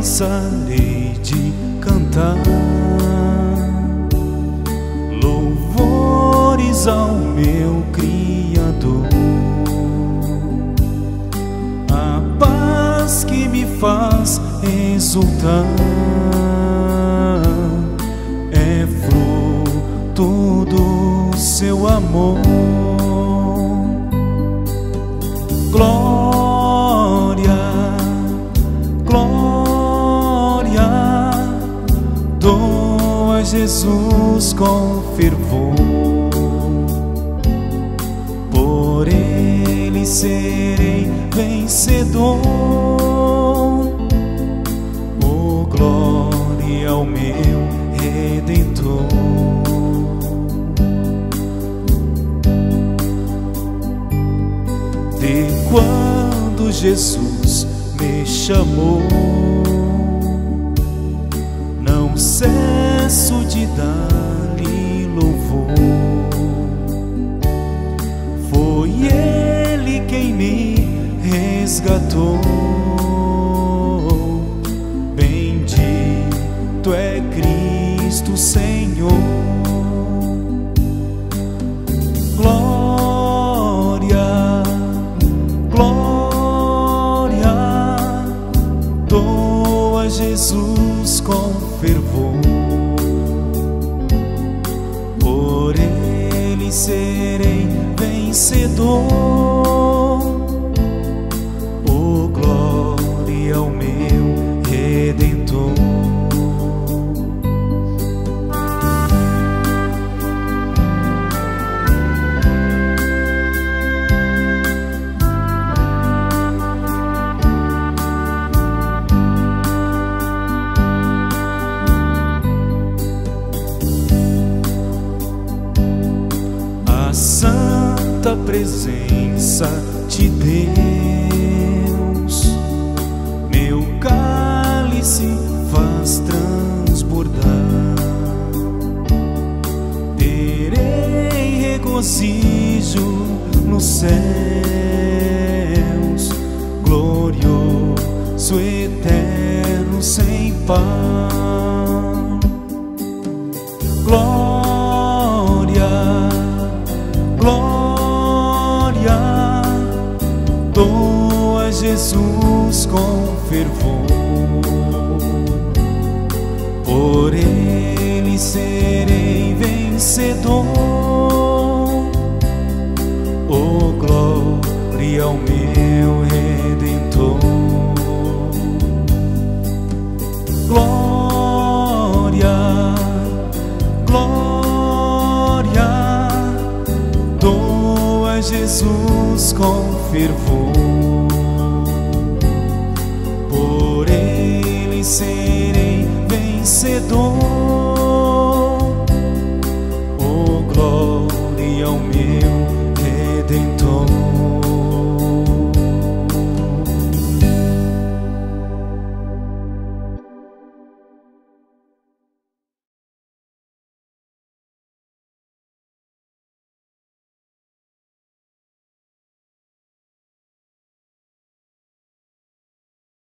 cansarei de cantar louvores ao meu Criador. A paz que me faz exultar é fruto do seu amor. Glória, glória, dou a Jesus com fervor. Por Ele serei vencedor. Oh, glória ao meu Redentor. De quando Jesus me chamou, não cesso de dar-lhe louvor. Foi Ele quem me resgatou. Bendito é Cristo Senhor. Glória, glória, dou a Jesus com fervor. Por Ele serei vencedor. Oh, glória ao meu Redentor. Santa presença de Deus, meu cálice faz transbordar. Terei regozijo nos céus, glorioso, eterno, sem par. Glória, glória, dou a Jesus com fervor. Por Ele serei vencedor. Oh, glória ao meu Redentor. Glória, glória, dou a Jesus com fervor. Por Ele serei vencedor.